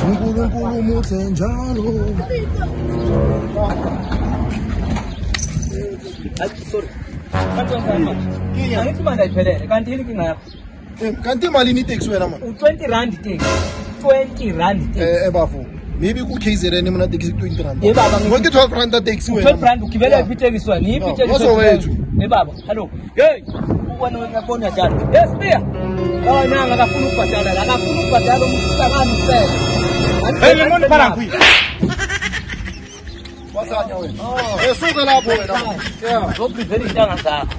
uNkulunkulu muhle njalo. Sorry. Angithi manje ayiphelele kanti yini kinga yakho? Kanti malini taxi wena man? U20 rand taxi. 20 rand taxi. Bafu. Maybe ku KZN mina taxi 20 rand. Baba ngokuthi 12 rand taxi wena. 12 rand ukibela ipiteksi wena. Ipiteksi. Wasowethu. Baba, hello. Hey. Ubona uyabona njalo. Yes, dear. Hayi nanga akafuna ukubhadala la. Akafuna ukubhadala umuntu uhlangana usela. Hey, lemon para kuyi. Wasanya wena. Esuka lapho wena. Yeah. Zokuphela intanga zakho.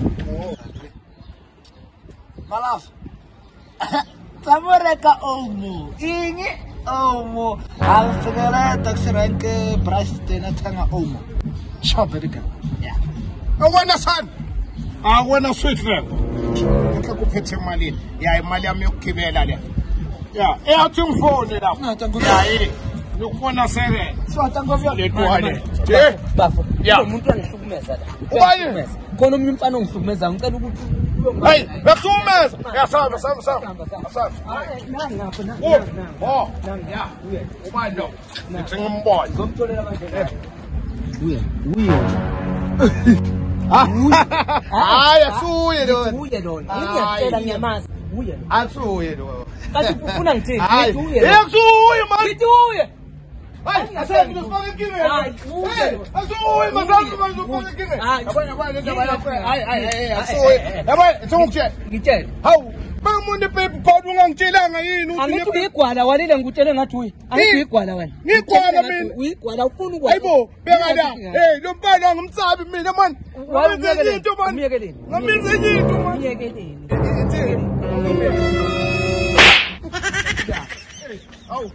Malafu. Samoreka omo. Ingi omo. Alfigara taxi rank price tena tanga omo. Shaberika. Yeah. Awena son. Awena sweet rap. Ngikho kuphethe imali. Ya imali yami yokugibela le. Ya, eyathi ngifone lapho. Ya, ukubona sele. So tangovya le tuwane. Bafo. Ya. Umuntu angihlukumeza la. Ubaye. Khona umuntu mfana ongihlukumeza ngicela ukuthi hey, bakuhlukumeza. Yasaba, saba. Nangapha na. Oh. Ya. Ubaye lo. Ngimboya. Ngomtholela manje. Uye. Hayi asuye lo. Uye lo. Ngiyacela ngiyamazi. Uye lo. Asuye lo. Kathi ufuna ngithini? Hayi. Uye lo. Asuye man. Ngithi uye. Hayi, aseke ngifake inkingeni. Hayi, uye. Asuye mazakho manje ufake inkingeni. Yabona le ndaba yakho. Hayi, asuye. Yabona, ngitshela. Ngitshela. Hawu, bakumuntu paper phakathi ungangitshelanga yini uthi Angithi uyigwala walile ngikutshele ngathi uyi. Angithi uyigwala wena. Ngigwala mina. Uyigwala ufuna ukwazi. Hayibo, bekala. Hey, lo mbala ngumtsabi mina man. Ngamenze into man. Umiyekeleni. Ngamenze into man. Umiyekeleni. Hawu,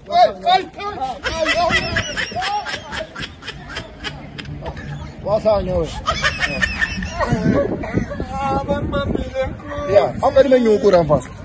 wasanya we. Yeah, how many men you go down fast?